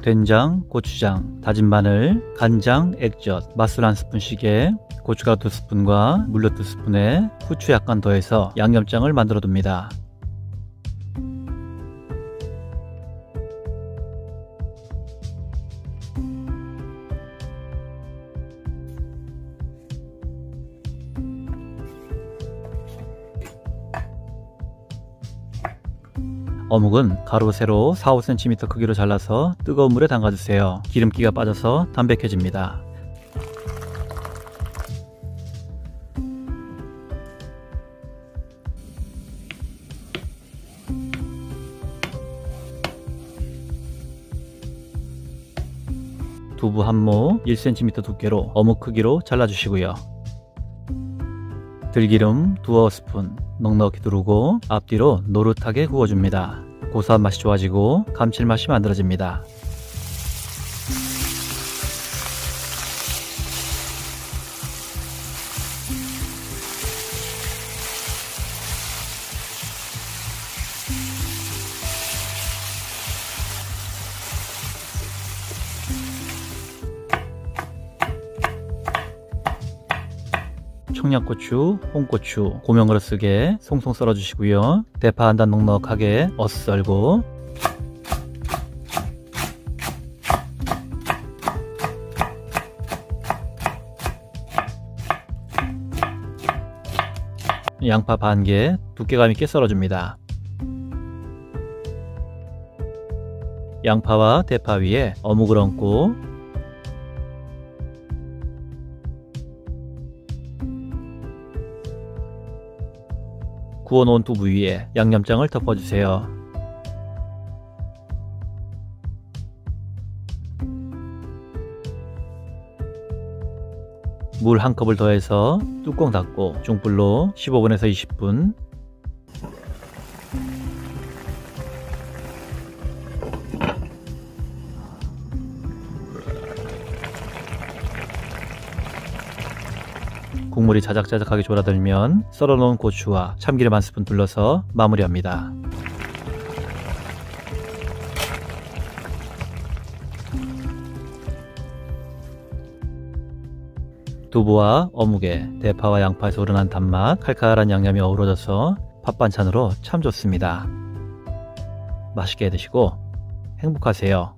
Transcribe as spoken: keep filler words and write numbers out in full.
된장, 고추장, 다진 마늘, 간장, 액젓, 맛술 한 스푼씩에 고춧가루 두 스푼과 물엿 두 스푼에 후추 약간 더해서 양념장을 만들어 둡니다. 어묵은 가로 세로 사, 오 센티미터 크기로 잘라서 뜨거운 물에 담가주세요. 기름기가 빠져서 담백해집니다. 두부 한 모 일 센티미터 두께로 어묵 크기로 잘라주시고요. 들기름 두어 스푼 넉넉히 두르고 앞뒤로 노릇하게 구워줍니다. 고소한 맛이 좋아지고 감칠맛이 만들어집니다. 청양고추, 홍고추, 고명으로 쓰게 송송 썰어주시고요. 대파 한 단 넉넉하게 어슷 썰고 양파 반 개 두께감 있게 썰어줍니다. 양파와 대파 위에 어묵을 얹고 구워놓은 두부 위에 양념장을 덮어주세요. 물 한 컵을 더해서 뚜껑 닫고 중불로 십오 분에서 이십 분 국물이 자작자작하게 졸아들면 썰어놓은 고추와 참기름 한 스푼 둘러서 마무리합니다. 두부와 어묵에 대파와 양파에서 우러난 단맛, 칼칼한 양념이 어우러져서 밥 반찬으로 참 좋습니다. 맛있게 드시고 행복하세요.